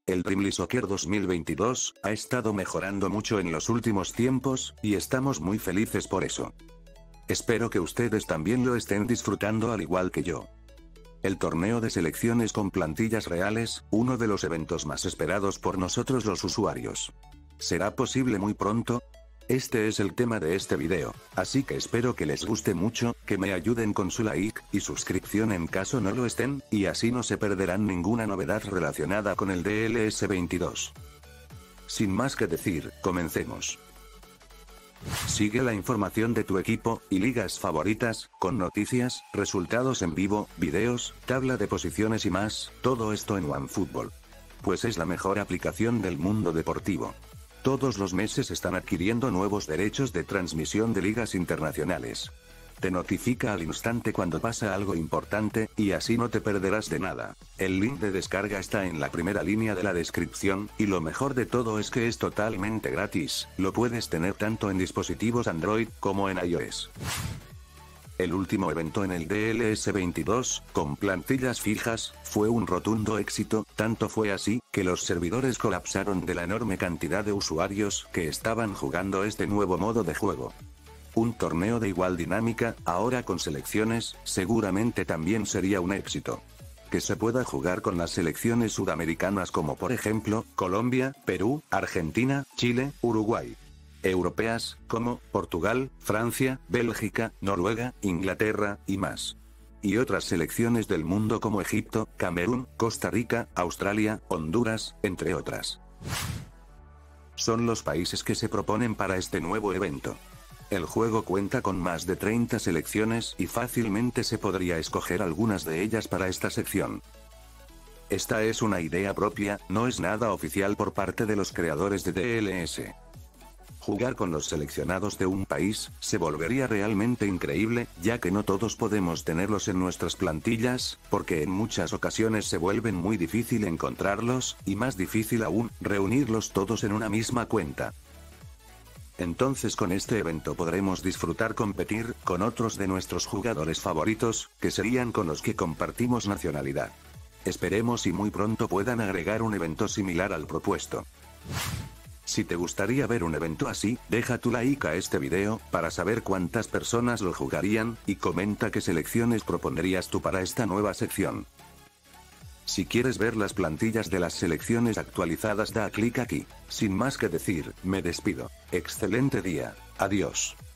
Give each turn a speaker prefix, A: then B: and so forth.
A: El Premier Soccer 2022 ha estado mejorando mucho en los últimos tiempos, y estamos muy felices por eso. Espero que ustedes también lo estén disfrutando al igual que yo. El torneo de selecciones con plantillas reales, uno de los eventos más esperados por nosotros los usuarios. ¿Será posible muy pronto? Este es el tema de este video, así que espero que les guste mucho, que me ayuden con su like y suscripción en caso no lo estén, y así no se perderán ninguna novedad relacionada con el DLS 22. Sin más que decir, comencemos. Sigue la información de tu equipo y ligas favoritas, con noticias, resultados en vivo, videos, tabla de posiciones y más, todo esto en OneFootball. Pues es la mejor aplicación del mundo deportivo. Todos los meses están adquiriendo nuevos derechos de transmisión de ligas internacionales. Te notifica al instante cuando pasa algo importante, y así no te perderás de nada. El link de descarga está en la primera línea de la descripción, y lo mejor de todo es que es totalmente gratis, lo puedes tener tanto en dispositivos Android, como en iOS. El último evento en el DLS 22, con plantillas fijas, fue un rotundo éxito, tanto fue así, que los servidores colapsaron de la enorme cantidad de usuarios que estaban jugando este nuevo modo de juego. Un torneo de igual dinámica, ahora con selecciones, seguramente también sería un éxito. Que se pueda jugar con las selecciones sudamericanas como por ejemplo, Colombia, Perú, Argentina, Chile, Uruguay. Europeas, como Portugal, Francia, Bélgica, Noruega, Inglaterra, y más. Y otras selecciones del mundo como Egipto, Camerún, Costa Rica, Australia, Honduras, entre otras. Son los países que se proponen para este nuevo evento. El juego cuenta con más de 30 selecciones y fácilmente se podría escoger algunas de ellas para esta sección. Esta es una idea propia, no es nada oficial por parte de los creadores de DLS. Jugar con los seleccionados de un país, se volvería realmente increíble, ya que no todos podemos tenerlos en nuestras plantillas, porque en muchas ocasiones se vuelven muy difícil encontrarlos, y más difícil aún, reunirlos todos en una misma cuenta. Entonces con este evento podremos disfrutar competir con otros de nuestros jugadores favoritos, que serían con los que compartimos nacionalidad. Esperemos y muy pronto puedan agregar un evento similar al propuesto. Si te gustaría ver un evento así, deja tu like a este video, para saber cuántas personas lo jugarían, y comenta qué selecciones propondrías tú para esta nueva sección. Si quieres ver las plantillas de las selecciones actualizadas, da clic aquí. Sin más que decir, me despido. Excelente día. Adiós.